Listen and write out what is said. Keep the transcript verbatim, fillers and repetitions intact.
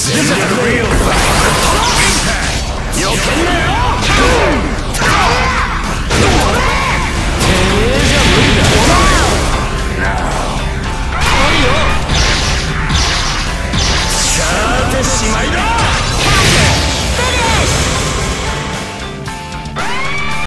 This is a real fight. Impact. よけんなよ。